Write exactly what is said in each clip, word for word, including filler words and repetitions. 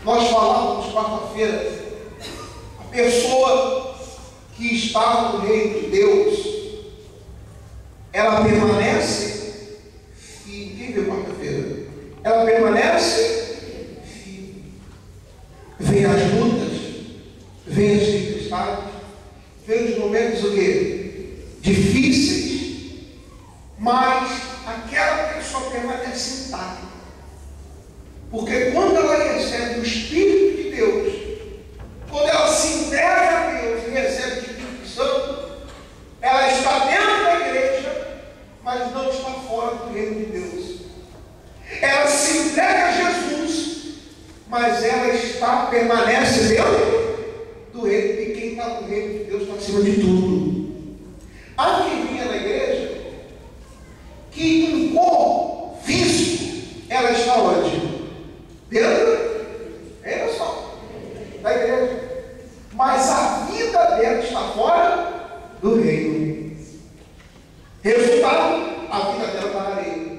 Nós falávamos quarta-feira, a pessoa que está no reino de Deus, ela permanece firme. Quem viu quarta-feira? Ela permanece firme. Vem as lutas, vem as tempestades, vem os momentos o quê? Difíceis, mas aquela pessoa permanece intacta. Porque quando ela recebe o Espírito de Deus, quando ela se entrega a Deus e recebe o Espírito Santo, ela está dentro da igreja, mas não está fora do reino de Deus. Ela se entrega a Jesus, mas ela está, permanece dentro do reino. E quem está no reino de Deus está acima de tudo. Há quem vinha na igreja que em corpo físico ela está onde? Dentro, é só, da igreja. Mas a vida dela está fora do reino. Resultado, a vida dela está na areia.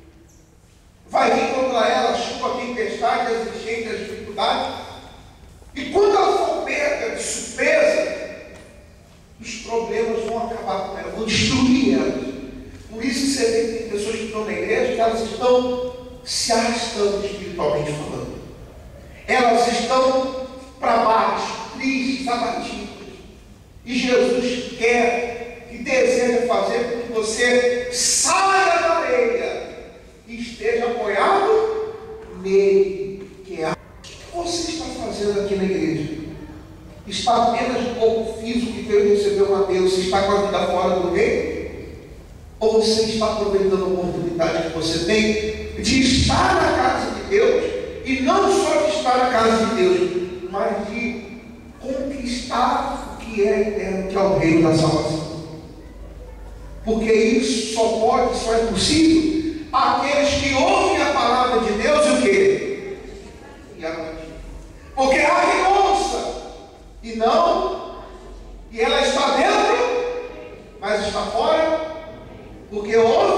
Vai vir contra ela a chuva, a tempestade, as enchentes, as dificuldades. E quando ela for pega de surpresa, os problemas vão acabar com ela, vão destruir ela. Por isso que você vê que tem pessoas que estão na igreja, que elas estão se arrastando espiritualmente falando. Elas estão para baixo, tristes, abatidas. E Jesus quer e deseja fazer com que você saia da areia e esteja apoiado nele, que é a... O que você está fazendo aqui na igreja? Está apenas no corpo físico que veio receber uma bênção, está com a vida fora do reino? Ou você está aproveitando a oportunidade que você tem de estar na casa de Deus, e não só de estar na casa de Deus, mas de conquistar o que é eterno, que é o reino da salvação? Porque isso só pode, só é possível àqueles que ouvem a palavra de Deus e o quê? E a praticam. Porque há renúncia e não, e ela está dentro, mas está fora, porque ouve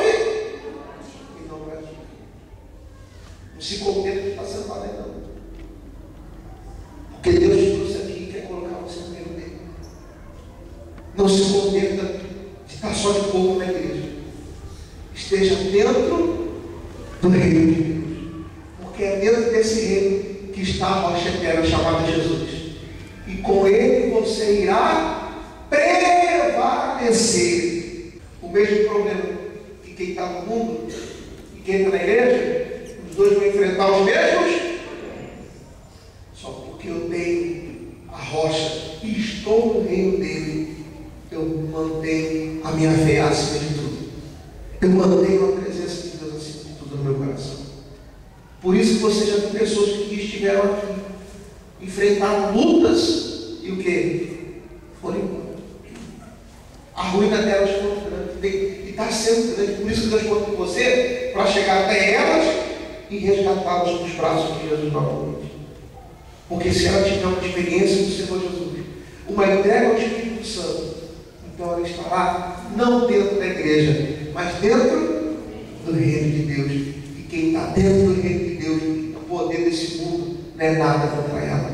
e não pratica. Não se contenta de estar sentado aí, não. Porque Deus te trouxe aqui e quer colocar você no meio dele. Não se contenta de estar só de corpo na igreja. Esteja dentro do reino de Deus. Porque é dentro desse reino que está a rocha eterna chamada Jesus. E com ele você irá prevalecer. O mesmo problema que quem está no mundo e quem está na igreja, os dois vão enfrentar os mesmos. Só porque eu tenho a rocha e estou no reino dele, eu mantenho a minha fé acima de tudo. Eu mantenho a presença de Deus acima de tudo no meu coração. Por isso que você já tem pessoas que estiveram aqui, enfrentaram lutas e o que? Foram embora. A ruína delas foi grande e está sendo grande. Por isso que Deus conta com você para chegar até elas e resgatá-las nos braços de Jesus novamente. Porque se ela tiver uma experiência do Senhor Jesus, uma entrega ao Espírito Santo, então ela estará não dentro da igreja, mas dentro do reino de Deus. E quem está dentro do reino de Deus, o poder desse mundo não é nada contra ela.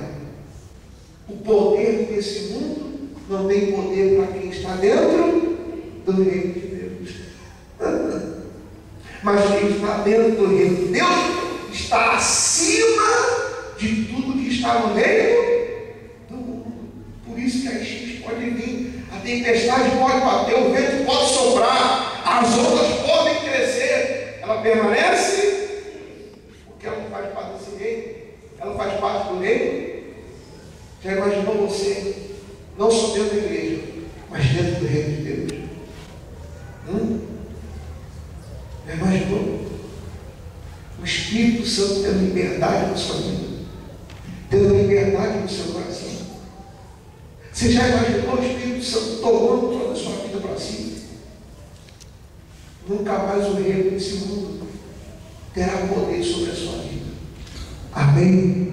O poder desse mundo não tem poder para quem está dentro do reino de Deus. Mas quem está dentro do reino de Deus está acima de tudo que está no reino do mundo. Por isso que a enchente pode vir, a tempestade pode bater, o vento pode soprar, as ondas podem crescer. Ela permanece porque ela não faz parte desse reino, ela faz parte do reino. Já imaginou você, não só dentro da igreja, mas dentro do reino de Deus? Hum? Já imaginou? O Espírito Santo tendo liberdade na sua vida, tendo liberdade no seu coração. Você já imaginou o Espírito Santo tomando toda a sua vida para si? Nunca mais o reino desse mundo terá poder sobre a sua vida. Amém?